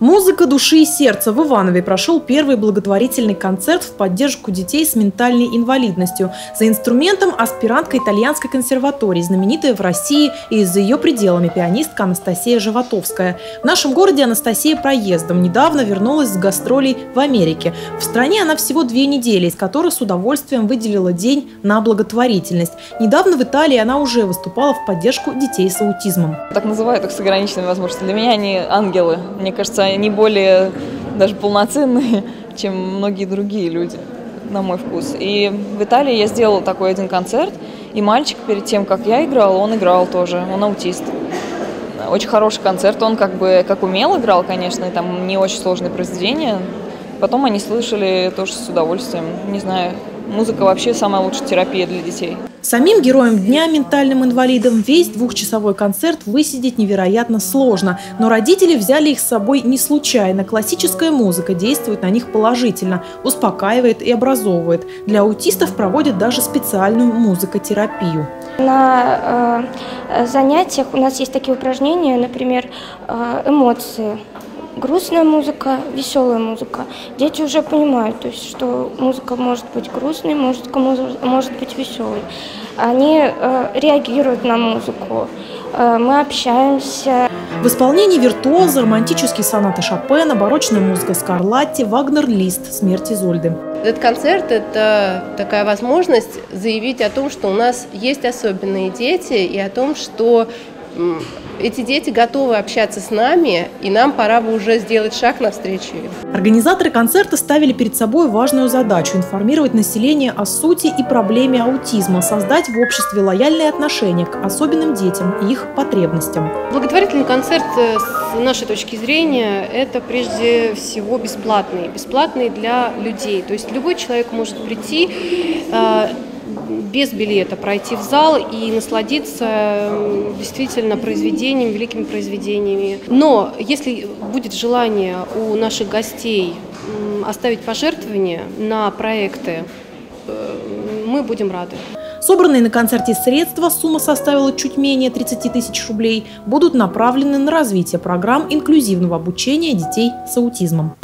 Музыка души и сердца. В Иванове прошел первый благотворительный концерт в поддержку детей с ментальной инвалидностью. За инструментом аспирантка итальянской консерватории, знаменитая в России и за ее пределами пианистка Анастасия Животовская. В нашем городе Анастасия проездом. Недавно вернулась с гастролей в Америке. В стране она всего 2 недели, из которых с удовольствием выделила день на благотворительность. Недавно в Италии она уже выступала в поддержку детей с аутизмом. Так называют их с ограниченными возможностями. Для меня они ангелы. Мне кажется, они более даже полноценные, чем многие другие люди, на мой вкус. И в Италии я сделала такой один концерт, и мальчик перед тем, как я играла, он играл тоже, он аутист. Очень хороший концерт, он как умел играл, конечно, и там не очень сложные произведения. Потом они слышали тоже с удовольствием, не знаю. Музыка вообще самая лучшая терапия для детей. Самим героям дня, ментальным инвалидам, весь 2-часовой концерт высидеть невероятно сложно. Но родители взяли их с собой не случайно. Классическая музыка действует на них положительно, успокаивает и образовывает. Для аутистов проводят даже специальную музыкотерапию. На занятиях у нас есть такие упражнения, например, эмоции. Грустная музыка, веселая музыка. Дети уже понимают, то есть, что музыка может быть грустной, может быть веселой. Они реагируют на музыку, мы общаемся. В исполнении виртуоза романтические сонаты Шопена, барочная музыка Скарлатти, Вагнер-Лист «Смерть Изольды». Этот концерт – это такая возможность заявить о том, что у нас есть особенные дети, и о том, что эти дети готовы общаться с нами, и нам пора бы уже сделать шаг навстречу им. Организаторы концерта ставили перед собой важную задачу – информировать население о сути и проблеме аутизма, создать в обществе лояльные отношения к особенным детям и их потребностям. Благотворительный концерт, с нашей точки зрения, это прежде всего бесплатный для людей. То есть любой человек может прийти, без билета пройти в зал и насладиться действительно великими произведениями. Но если будет желание у наших гостей оставить пожертвования на проекты, мы будем рады. Собранные на концерте средства, сумма составила чуть менее 30 тысяч рублей, будут направлены на развитие программ инклюзивного обучения детей с аутизмом.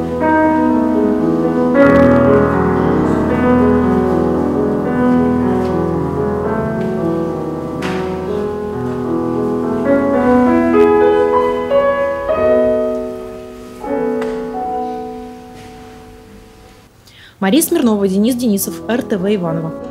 Мария Смирнова, Денис Денисов, РТВ Иваново.